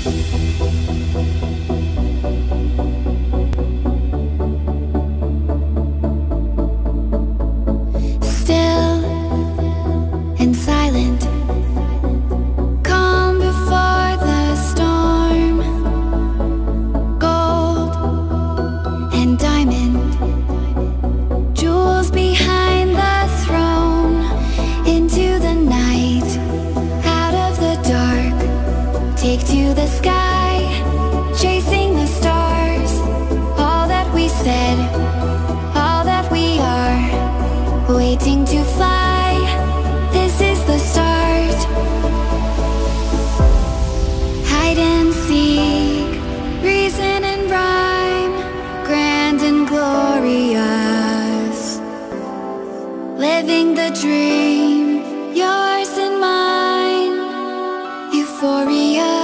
Still and silent, calm before the storm, gold and diamond, jewels behind the throne, into the night, out of the dark, take to the sky, chasing the stars, all that we said, all that we are, waiting to fly. This is the start. Hide and seek, reason and rhyme, grand and glorious, living the dream, yours and mine, euphoria.